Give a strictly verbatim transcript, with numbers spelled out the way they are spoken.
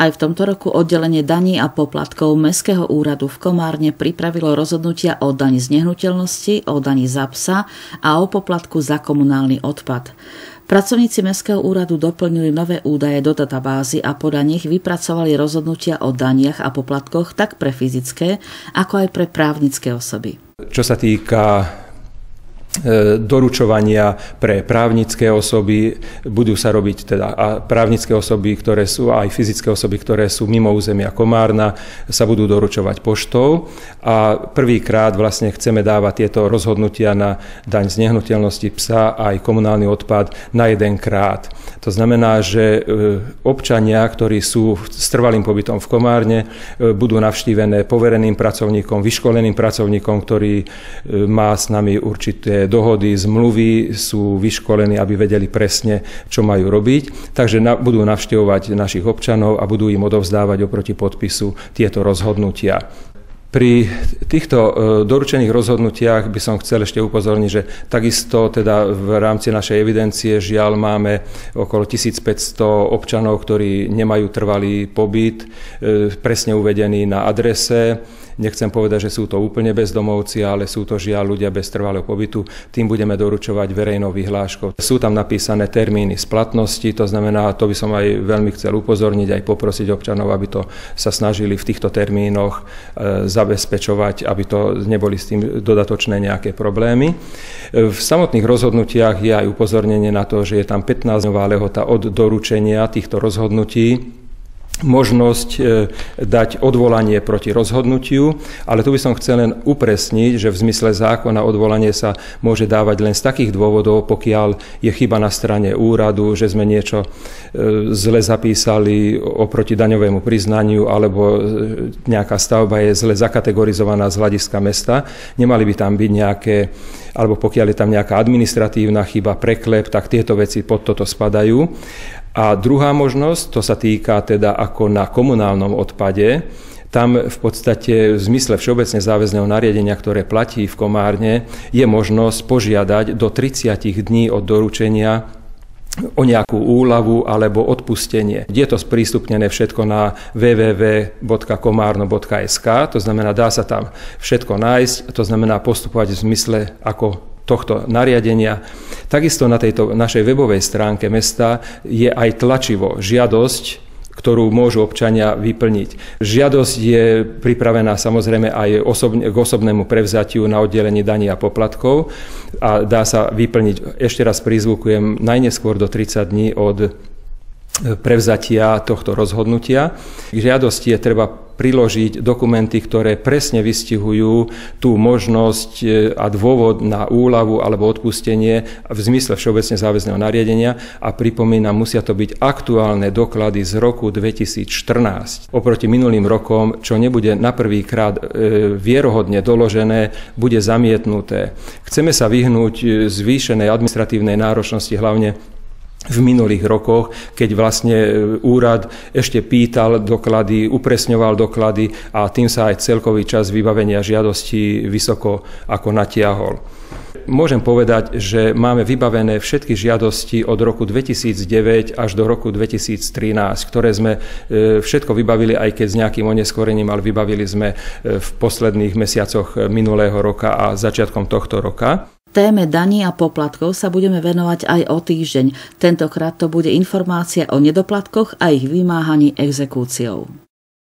Aj v tomto roku oddelenie daní a poplatkov Mestského úradu v Komárne pripravilo rozhodnutia o dani z nehnuteľnosti, o dani za psa a o poplatku za komunálny odpad. Pracovníci Mestského úradu doplnili nové údaje do databázy a podľa nich vypracovali rozhodnutia o daniach a poplatkoch tak pre fyzické, ako aj pre právnické osoby. Čo sa týka doručovania pre právnické osoby, budú sa robiť teda a právnické osoby, ktoré sú aj fyzické osoby, ktoré sú mimo územia Komárna, sa budú doručovať poštou a prvýkrát vlastne chceme dávať tieto rozhodnutia na daň z nehnuteľnosti, psa a aj komunálny odpad na jeden krát. To znamená, že občania, ktorí sú s trvalým pobytom v Komárne, budú navštívené povereným pracovníkom, vyškoleným pracovníkom, ktorý má s nami určité dohody, zmluvy, sú vyškolení, aby vedeli presne, čo majú robiť. Takže na, budú navštevovať našich občanov a budú im odovzdávať oproti podpisu tieto rozhodnutia. Pri týchto doručených rozhodnutiach by som chcel ešte upozorniť, že takisto teda v rámci našej evidencie žiaľ máme okolo tisícpäťsto občanov, ktorí nemajú trvalý pobyt, presne uvedený na adrese. Nechcem povedať, že sú to úplne bezdomovci, ale sú to žiaľ ľudia bez trvalého pobytu. Tým budeme doručovať verejnou vyhláškou. Sú tam napísané termíny splatnosti, to znamená, to by som aj veľmi chcel upozorniť, aj poprosiť občanov, aby to sa snažili v týchto termínoch e, zabezpečovať, aby to neboli s tým dodatočné nejaké problémy. V samotných rozhodnutiach je aj upozornenie na to, že je tam pätnásťdňová lehota od doručenia týchto rozhodnutí, možnosť dať odvolanie proti rozhodnutiu, ale tu by som chcel len upresniť, že v zmysle zákona odvolanie sa môže dávať len z takých dôvodov, pokiaľ je chyba na strane úradu, že sme niečo zle zapísali oproti daňovému priznaniu, alebo nejaká stavba je zle zakategorizovaná z hľadiska mesta. Nemali by tam byť nejaké, alebo pokiaľ je tam nejaká administratívna chyba, preklep, tak tieto veci pod toto spadajú. A druhá možnosť, to sa týka teda ako na komunálnom odpade, tam v podstate v zmysle všeobecne záväzného nariadenia, ktoré platí v Komárne, je možnosť požiadať do tridsať dní od doručenia o nejakú úľavu alebo odpustenie. Je to sprístupnené všetko na w w w bodka komárno bodka es ka, to znamená, dá sa tam všetko nájsť, to znamená postupovať v zmysle ako tohto nariadenia. Takisto na tejto našej webovej stránke mesta je aj tlačivo žiadosť, ktorú môžu občania vyplniť. Žiadosť je pripravená samozrejme aj osobne, k osobnému prevzatiu na oddelení daní a poplatkov a dá sa vyplniť, ešte raz prizvukujem, najneskôr do tridsať dní od prevzatia tohto rozhodnutia. K žiadosti je treba priložiť dokumenty, ktoré presne vystihujú tú možnosť a dôvod na úľavu alebo odpustenie v zmysle všeobecne záväzného nariadenia a pripomínam, musia to byť aktuálne doklady z roku dvetisícštrnásť. Oproti minulým rokom, čo nebude na prvý krát vierohodne doložené, bude zamietnuté. Chceme sa vyhnúť zvýšenej administratívnej náročnosti, hlavne v minulých rokoch, keď vlastne úrad ešte pýtal doklady, upresňoval doklady a tým sa aj celkový čas vybavenia žiadosti vysoko ako natiahol. Môžem povedať, že máme vybavené všetky žiadosti od roku dvetisícdeväť až do roku dvetisíctrinásť, ktoré sme všetko vybavili, aj keď s nejakým oneskorením, ale vybavili sme v posledných mesiacoch minulého roka a začiatkom tohto roka. Téme daní a poplatkov sa budeme venovať aj o týždeň. Tentokrát to bude informácia o nedoplatkoch a ich vymáhaní exekúciou.